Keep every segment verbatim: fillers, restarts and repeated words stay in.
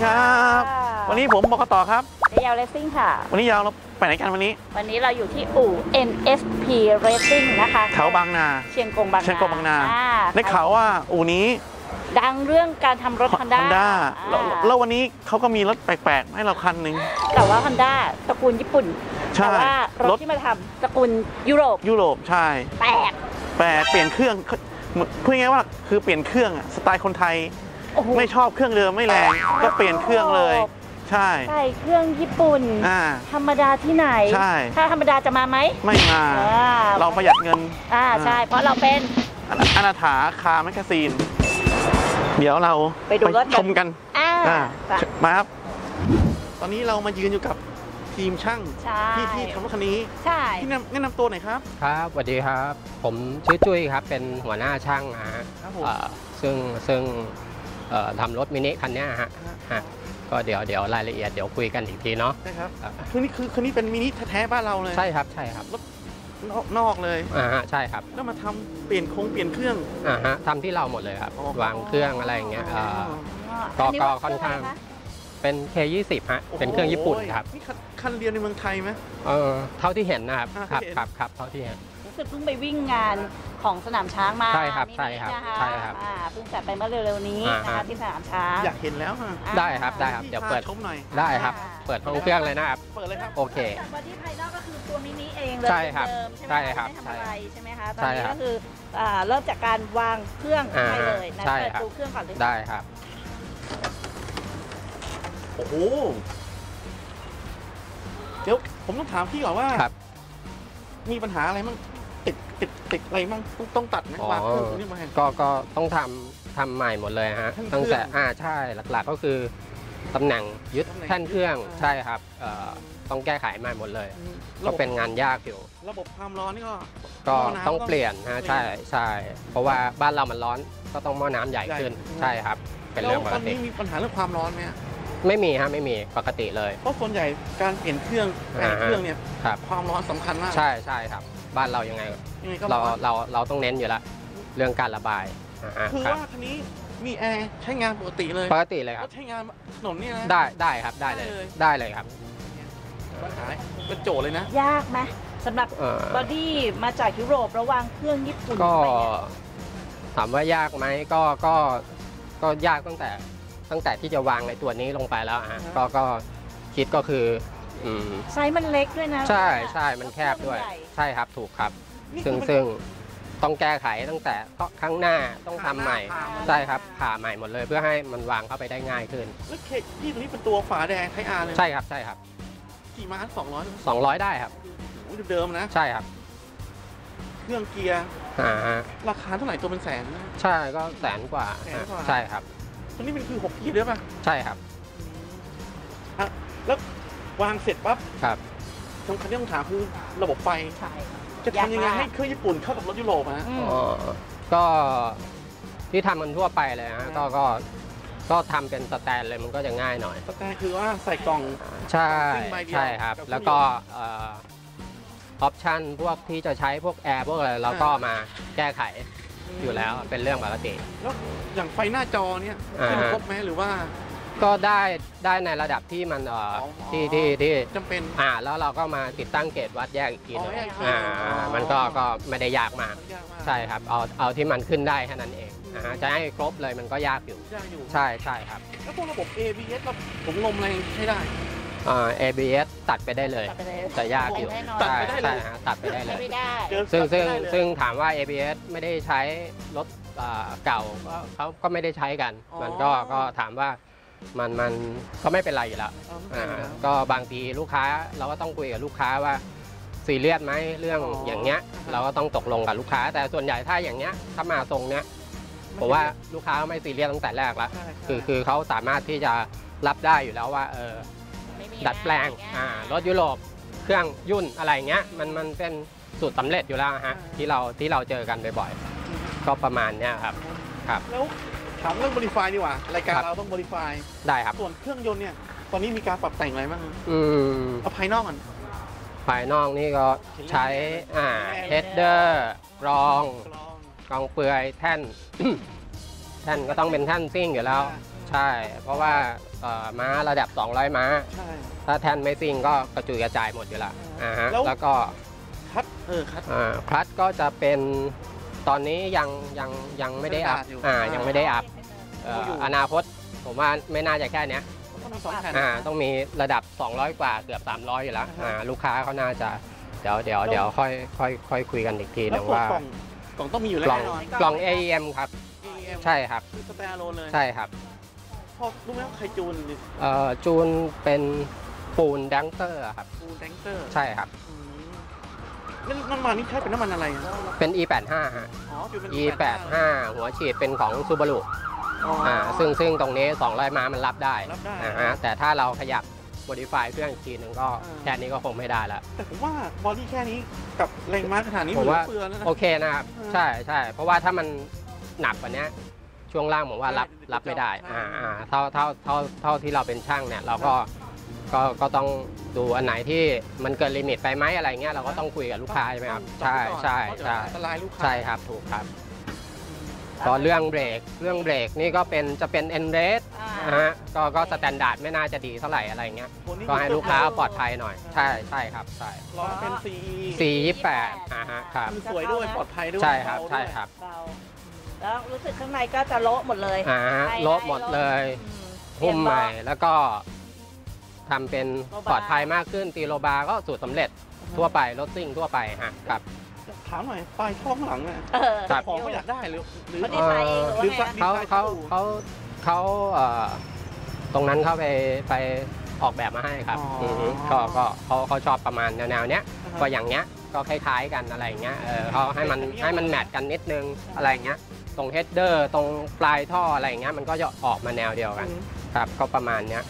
ครับวันนี้ผมบกตครับยาวเลสซิ่งค่ะวันนี้ยาวเราไปไหนกันวันนี้วันนี้เราอยู่ที่อู่ เอ็น เอส พี Racing นะคะแถวบางนาเชียงกงบางนาเชียงกงบางนาได้ข่าวว่าอู่นี้ดังเรื่องการทำรถ Honda แล้ววันนี้เขาก็มีรถแปลกๆให้เราคันหนึ่งแต่ว่า Honda ตระกูลญี่ปุ่นแต่ว่ารถที่มาทำตระกูลยุโรปยุโรปใช่แปลกแปลกเปลี่ยนเครื่องพูดง่ายๆว่าคือเปลี่ยนเครื่องสไตล์คนไทยไม่ชอบเครื่องเดิมไม่แรงก็เปลี่ยนเครื่องเลยใช่ใช่เครื่องญี่ปุ่นธรรมดาที่ไหนใช่ถ้าธรรมดาจะมาไหมไม่มาเราประหยัดเงินอ่าใช่เพราะเราเป็นอนาถาคาร์แมกกาซีนเดี๋ยวเราไปดูรถชมกันอ่ามาครับตอนนี้เรามายืนอยู่กับทีมช่างที่ที่ทำรถคันนี้ใช่ที่แนะนำตัวหน่อยครับครับสวัสดีครับผมชื่อจุ้ยครับเป็นหัวหน้าช่างนะฮะซึ่งซึ่งทำรถมินิคันนี้ฮะก็เดี๋ยวเดี๋ยวรายละเอียดเดี๋ยวคุยกันอีกทีเนาะใช่ครับคือนี่คือคันนี้เป็นมินิแท้ๆบ้านเราเลยใช่ครับใช่ครับรถนอกเลยอ่าฮะใช่ครับแล้วมาทำเปลี่ยนโครงเปลี่ยนเครื่องอ่าฮะทำที่เราหมดเลยครับวางเครื่องอะไรอย่างเงี้ยก็ก็ค่อนข้างเป็น เค ยี่สิบ ฮะเป็นเครื่องญี่ปุ่นครับนี่คันเดียวในเมืองไทยไหมเออเท่าที่เห็นนะครับครับครับครับเท่าที่เห็นรู้สึกเพิ่งไปวิ่งงานของสนามช้างมาใช่ครับใช่ครับใช่ครับเพิ่งจัดไปเมื่อเร็วๆนี้นะคะที่สนามช้างอยากเห็นแล้วได้ครับได้ครับเดี๋ยวเปิดชมหน่อยได้ครับเปิดห้องเครื่องเลยนะครับเปิดเลยครับโอเคจากบอดี้ภายนอกก็คือตัวมินิเองเลยใช่ครับใช่ครับไม่ทำอะไรใช่ไหมคะตอนนี้ก็คือเริ่มจากการวางเครื่องให้เลยนะเปิดดูเครื่องก่อนเลยได้ครับโอ้โหเดี๋ยวผมต้องถามพี่ก่อนว่ามีปัญหาอะไรมั่งติดติดติดอะไรมั่งต้องต้องตัดไหมวางเครื่องนี่มาก็ก็ต้องทำทำใหม่หมดเลยฮะตั้งแต่อ่าใช่หลักๆก็คือตำแหน่งยึดแท่นเครื่องใช่ครับต้องแก้ไขใหม่หมดเลยก็เป็นงานยากอยู่ระบบความร้อนนี่ก็ก็ต้องเปลี่ยนฮะใช่ใช่เพราะว่าบ้านเรามันร้อนก็ต้องหม้อน้ำใหญ่ขึ้นใช่ครับเป็นเรื่องปกติตอนนี้มีปัญหาเรื่องความร้อนไหมไม่มีฮะไม่มีปกติเลยเพราะส่วนใหญ่การเปลี่ยนเครื่องแปลงเครื่องเนี่ยความร้อนสำคัญมากใช่ใช่ครับบ้านเรายังไงเราเราเราต้องเน้นอยู่แล้วเรื่องการระบายคือว่าคันนี้มีแอร์ใช้งานปกติเลยปกติเลยครับใช้งานถนนนี่นะได้ได้ครับได้เลยได้เลยครับปัญหาเป็นโจทย์เลยนะยากไหมสำหรับบอดี้มาจากยุโรประวางเครื่องญี่ปุ่นก็ถามว่ายากไหมก็ก็ก็ยากตั้งแต่ตั้งแต่ที่จะวางในตัวนี้ลงไปแล้วฮะก็ก็คิดก็คือไซส์มันเล็กด้วยนะใช่ใช่มันแคบด้วยใช่ครับถูกครับซึ่งซึ่งต้องแก้ไขตั้งแต่ข้างหน้าต้องทำใหม่ใช่ครับผ่าใหม่หมดเลยเพื่อให้มันวางเข้าไปได้ง่ายขึ้นแล้วเคที่ตัวนี้เป็นตัวฝาแดงไทอาร์เลยใช่ครับใช่ครับกี่ม้าสองร้อยสองร้อยได้ครับเดิมนะใช่ครับเครื่องเกียร์ราคาเท่าไหร่ตัวเป็นแสนใช่ก็แสนกว่าใช่ครับตัวนี้มันคือหกกีด้วยป่ะใช่ครับแล้ววางเสร็จปั๊บครับสำคัญที่ต้องถามคือระบบไฟจะทำยังไงให้เครื่องญี่ปุ่นเข้ากับรถยุโรปฮะก็ที่ทำกันทั่วไปเลยฮะก็ก็ก็ทำเป็นสแตนเลยมันก็จะง่ายหน่อยสแตนคือว่าใส่กล่องใช่ใช่ครับแล้วก็ออปชั่นพวกที่จะใช้พวกแอร์พวกอะไรเราก็มาแก้ไขอยู่แล้วเป็นเรื่องปกติแล้วอย่างไฟหน้าจอเนี่ยขึ้นครบไหมหรือว่าก็ได้ได้ในระดับที่มันที่ที่ที่จำเป็นอ่าแล้วเราก็มาติดตั้งเกจวัดแยกอีกทีนึงอ่ามันก็ก็ไม่ได้ยากมากใช่ครับเอาเอาที่มันขึ้นได้แค่นั้นเองนะฮะจะให้ครบเลยมันก็ยากอยู่ใช่ใช่ครับแล้วพวกระบบ เอ บี เอส ระบบถุงลมอะไรใช้ได้อ่า เอ บี เอส ตัดไปได้เลยแต่ยากอยู่ใช่ใช่ฮะตัดไปได้เลยซึ่งซึ่งซึ่งถามว่า เอ บี เอส ไม่ได้ใช้รถเก่าก็เขาก็ไม่ได้ใช้กันมันก็ก็ถามว่ามันมันก็ไม่เป็นไรอยู่แล้วก็บางทีลูกค้าเราก็ต้องคุยกับลูกค้าว่าซีเรียสไหมเรื่องอย่างเงี้ยเราก็ต้องตกลงกับลูกค้าแต่ส่วนใหญ่ถ้าอย่างเงี้ยถ้ามาทรงเนี้ยผมว่าลูกค้าไม่ซีเรียสตั้งแต่แรกแล้วคือคือเขาสามารถที่จะรับได้อยู่แล้วว่าเออดัดแปลงรถยุโรปเครื่องยุ่นอะไรเงี้ยมันมันเป็นสูตรสำเร็จอยู่แล้วฮะที่เราที่เราเจอกันบ่อยๆก็ประมาณเนี้ยครับครับแล้วถามเรื่องโมดิฟายดีกว่ารายการเราต้องโมดิฟายได้ครับส่วนเครื่องยนต์เนี่ยตอนนี้มีการปรับแต่งอะไรบ้างอืมเอาภายนอกกันภายนอกนี่ก็ใช้อ่าเฮดเดอร์กรองกรองเปลือยแท่นแท่นก็ต้องเป็นแท่นซิ่งอยู่แล้วใช่ เพราะว่าม้าระดับสองร้อยม้าถ้าแทนไม่ซิ่งก็กระจุยกระจายหมดอยู่ละอ่าฮะแล้วก็คัดเออคัดอ่าคัดก็จะเป็นตอนนี้ยังยังยังไม่ได้อัพอ่ายังไม่ได้อัพอนาคตผมว่าไม่น่าจะแค่นี้อ่าต้องมีระดับสองร้อยกว่าเกือบสามร้อยอยู่แล้วอ่าลูกค้าเขาน่าจะเดี๋ยวเดี๋ยวเดี๋ยวค่อยค่อยค่อยคุยกันอีกทีนึงว่ากล่องต้องมีอยู่แล้วแน่นอนกล่อง เอ อี เอ็ม ครับใช่ครับคือสแตนด์อะโลนเลยใช่ครับพอรู้ไหมว่าใครจูนเอ่อจูนเป็นปูนแดงเตอร์ครับปูนแดงเตอร์ใช่ครับน้ำมันนี่ใช้เป็นน้ำมันอะไรเป็น อี แปดสิบห้า ฮะ อี แปดสิบห้า หัวฉีดเป็นของ Subaru อ่าซึ่งซึ่งตรงนี้สองร้อยม้ามันรับได้นะฮะแต่ถ้าเราขยับ modify เครื่องอีกทีหนึ่งก็แค่นี้ก็คงไม่ได้แล้วแต่ผมว่าบอดี้แค่นี้กับแรงม้าขนาดนี้ผมว่าโอเคนะครับใช่ใช่เพราะว่าถ้ามันหนักกว่านี้ช่วงล่างผมว่ารับรับไม่ได้อ่าอ่าเท่าเท่าเท่าเท่าที่เราเป็นช่างเนี่ยเราก็ก็ก็ต้องดูอันไหนที่มันเกินลิมิตไปไหมอะไรเงี้ยเราก็ต้องคุยกับลูกค้าใช่ไหมครับใช่ใช่ใช่ใช่ครับถูกครับตอนเรื่องเบรกเรื่องเบรกนี่ก็เป็นจะเป็นเอ็นเรสนะฮะก็ก็สแตนดาร์ดไม่น่าจะดีเท่าไหร่อะไรเงี้ยก็ให้ลูกค้าปลอดภัยหน่อยใช่ใช่ครับใช่ล้อเป็นสีสียี่สิบแปดอ่าฮะครับสวยด้วยปลอดภัยด้วยใช่ครับใช่ครับแล้วรู้สึกข้างในก็จะโละหมดเลยอ่าโละหมดเลยหุ้มใหม่แล้วก็ทำเป็นปลอดภัยมากขึ้นตีโลบาร์ก็สูตรสำเร็จทั่วไปรถซิ่งทั่วไปฮะครับถามหน่อยปลายท่อข้างหลังเนี่ยของเขาอยากได้หรือหรือเขาเขาเขาเขาตรงนั้นเขาไปไปออกแบบมาให้ครับก็ก็เขาเขาชอบประมาณแนวๆเนี้ยก็อย่างเนี้ยก็คล้ายๆกันอะไรเงี้ยเออเขาให้มันให้มันแมทกันนิดนึงอะไรเงี้ยตรงเฮดเดอร์ตรงปลายท่ออะไรเงี้ยมันก็จะออกมาแนวเดียวกันครับก็ประมาณเนี้ย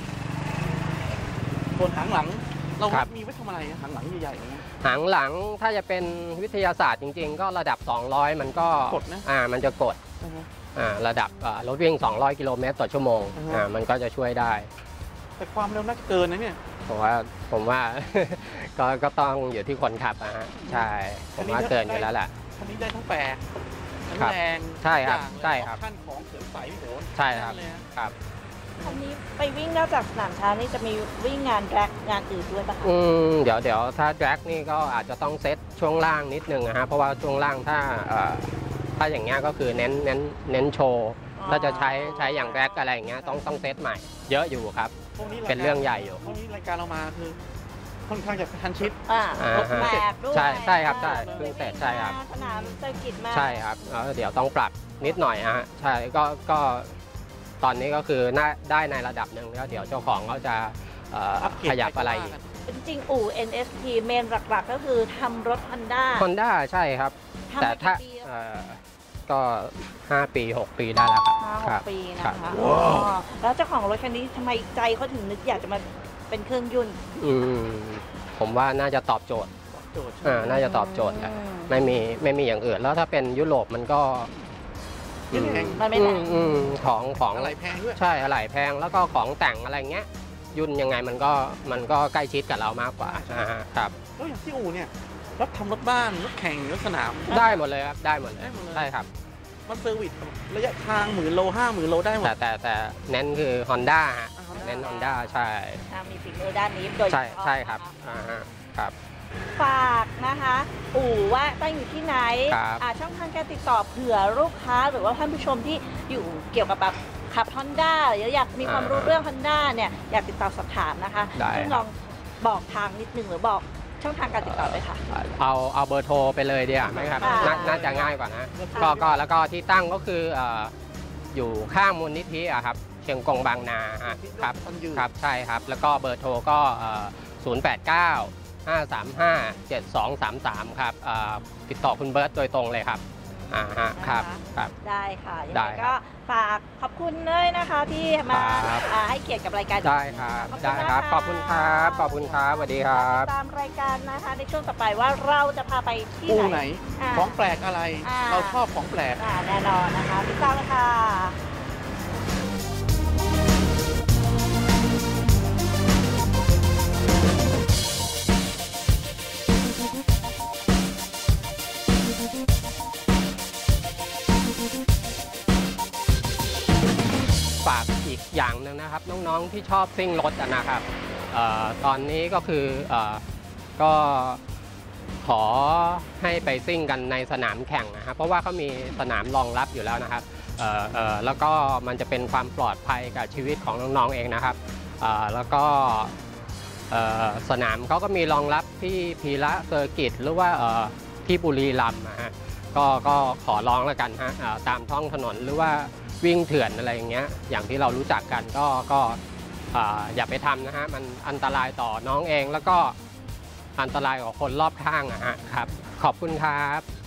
ส่วนหางหลังเรามีไว้ทำอะไรหางหลังใหญ่ๆอย่างเงี้ยหางหลังถ้าจะเป็นวิทยาศาสตร์จริงๆก็ระดับสองร้อยมันก็กดนะอ่ามันจะกดอ่าระดับรถวิ่งสองร้อยกิโลเมตรต่อชั่วโมงอ่ามันก็จะช่วยได้แต่ความเร็วน่าจะเกินนะเนี่ยผมว่าผมว่าก็ก็ต้องอยู่ที่คนขับนะฮะใช่ผมว่าเกินอยู่แล้วแหละคันนี้ได้ทั้งแปลกทั้งแรงใช่ครับใช่ครับขั้นของเสริมใสพี่โหใช่ครับครับคันนี้ไปวิ่งนอกจากสนามช้างนี่จะมีวิ่งงานแดร็กงานอื่นด้วยป่ะคะอืมเดี๋ยวเดี๋ยวถ้าแดร็กนี่ก็อาจจะต้องเซตช่วงล่างนิดนึงนะฮะเพราะว่าช่วงล่างถ้าถ้าอย่างเงี้ยก็คือเน้นเน้นเน้นโชว์ถ้าจะใช้ใช้อย่างแดร็กอะไรอย่างเงี้ยต้องต้องเซตใหม่เยอะอยู่ครับเป็นเรื่องใหญ่อยู่พวกนี้รายการเรามาคือค่อนข้างจะทันชิดอ่าแบบด้วยใช่ใช่ครับใช่เพิ่งเสร็จใช่ครับสนามเซอร์กิตมาใช่ครับเดี๋ยวต้องปรับนิดหน่อยฮะใช่ก็ก็ตอนนี้ก็คือได้ในระดับหนึ่งแล้วเดี๋ยวเจ้าของเขาจะขยับอะไรอีกจริงๆอู่ เอ็น เอส พี เมนหลักๆก็คือทำรถ Honda Honda ใช่ครับแต่ถ้าก็ห้าปีหกปีได้แล้วครับห้าหกปีนะคะแล้วเจ้าของรถคันนี้ทำไมใจเขาถึงนึกอยากจะมาเป็นเครื่องยนต์อืมผมว่าน่าจะตอบโจทย์อ่าน่าจะตอบโจทย์แหละไม่มีไม่มีอย่างอื่นแล้วถ้าเป็นยุโรปมันก็มันไม่แพงของของอะไรแพงด้วยใช่อะไรแพงแล้วก็ของแต่งอะไรเงี้ยยุ่นยังไงมันก็มันก็ใกล้ชิดกับเรามากกว่าครับแล้วอย่างที่อู่เนี่ยรับทำรถบ้านรถแข่งรถสนามได้หมดเลยครับได้หมดเลยใช่ครับมันเซอร์วิสระยะทางหมื่นโลห้าหมื่นโลได้หมดแต่แต่แต่เน้นคือ Honda ฮะเน้น Honda ใช่มีฝีมือด้านนี้โดยเฉพาะใช่ครับอ่าฮะครับฝากนะคะอู่ว่าตั้งอยู่ที่ไหนช่องทางการติดต่อเผื่อลูกค้าหรือว่าท่านผู้ชมที่อยู่เกี่ยวกับแบบขับ Honda หรืออยากมีความรู้เรื่อง Honda เนี่ยอยากติดต่อสอบถามนะคะซึ่งลองบอกทางนิดนึงหรือบอกช่องทางการติดต่อเลยค่ะเอาเอาเบอร์โทรไปเลยดีอ่ะไหมครับน่าจะง่ายกว่านะก็ก็แล้วก็ที่ตั้งก็คืออยู่ข้างมูลนิธิอะครับเชียงกงบางนาครับครับใช่ครับแล้วก็เบอร์โทรก็ศูนย์ แปด เก้า ห้า สาม ห้า เจ็ด สอง สาม สามครับติดต่อคุณเบิร์ตโดยตรงเลยครับอ่าฮะครับครับได้ค่ะยังไงก็ฝากขอบคุณเลยนะคะที่มาให้เกียรติกับรายการได้ครับได้ครับขอบคุณครับขอบคุณครับสวัสดีครับตามรายการนะคะในช่วงต่อไปว่าเราจะพาไปที่ไหนของแปลกอะไรเราชอบของแปลกแน่นอนนะคะติดตามเลยค่ะฝากน้องๆที่ชอบซิ่งรถนะครับออตอนนี้ก็คืออก็ขอให้ไปซิ่งกันในสนามแข่งนะครับเพราะว่าเขามีสนามรองรับอยู่แล้วนะครับเอ่อเอ่อแล้วก็มันจะเป็นความปลอดภัยกับชีวิตของน้องๆเองนะครับเอ่อแล้วก็สนามเขาก็มีรองรับที่พีระเซอร์กิตหรือว่าที่บุรีรัมย์นะฮะก็ก็ขอร้องแล้วกันฮะตามท้องถนนหรือว่าวิ่งเถื่อนอะไรอย่างเงี้ยอย่างที่เรารู้จักกันก็ก็อย่าไปทำนะฮะมันอันตรายต่อน้องเองแล้วก็อันตรายกับคนรอบข้างนะฮะครับขอบคุณครับ